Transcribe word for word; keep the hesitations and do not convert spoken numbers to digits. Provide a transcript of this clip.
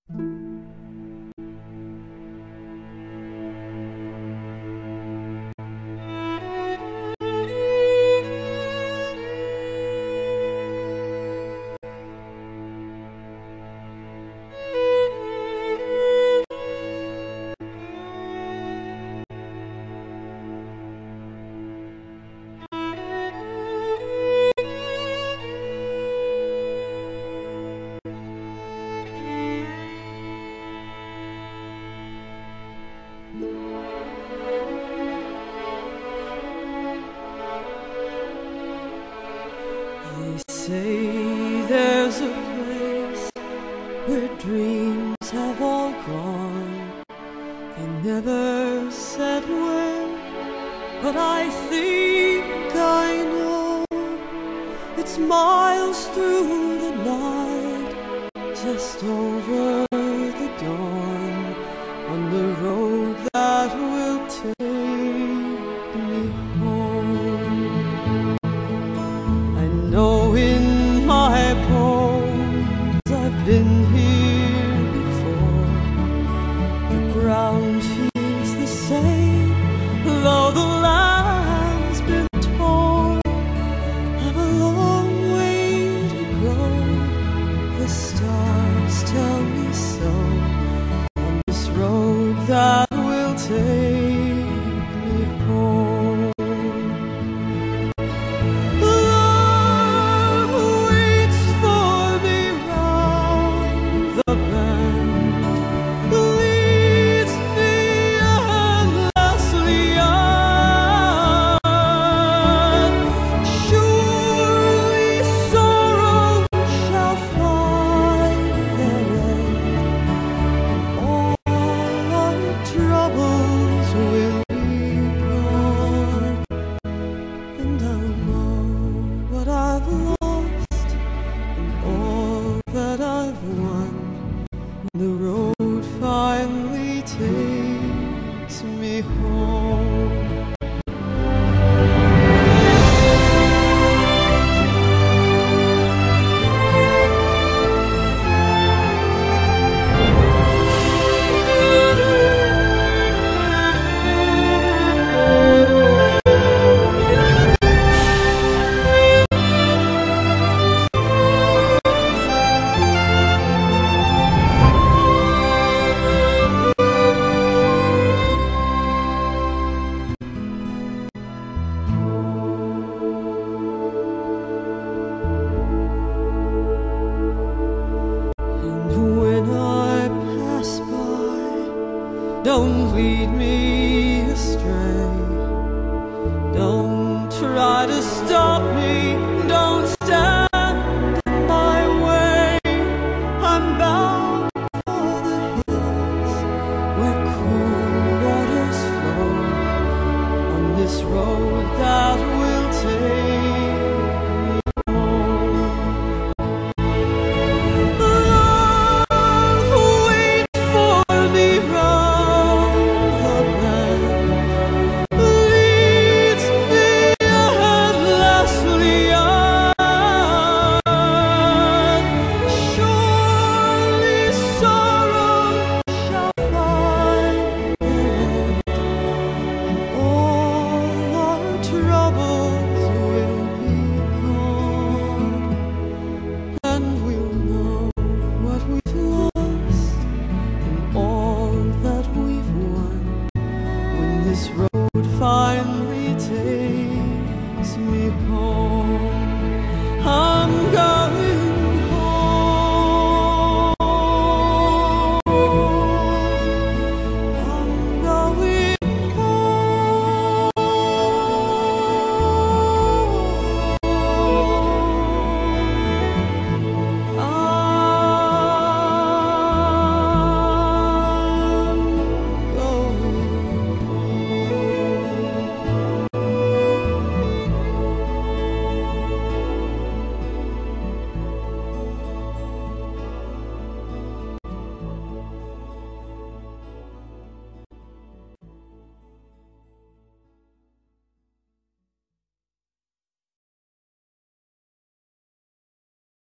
They say there's a place where dreams have all gone. They never said where, but I think I know. It's miles through the night, just over the dawn, on the road that will take me home. I know in my bones I've been here before. The ground feels the same, though the land's been torn. I've a long way to go, the stars tell me so, on this road that will take me home. Love waits for me round the bend, leads me endlessly on. Surely sorrow shall find their end, and all our troubles will be gone. And I'll know what I've lost and all that I've won when the road finally takes me home. And when I pass by, don't lead me astray. Don't try to stop me